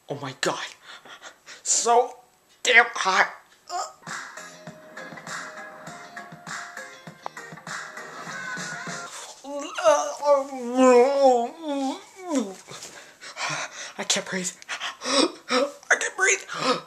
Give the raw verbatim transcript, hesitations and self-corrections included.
Oh my god. So damn hot. I can't breathe. I can't breathe.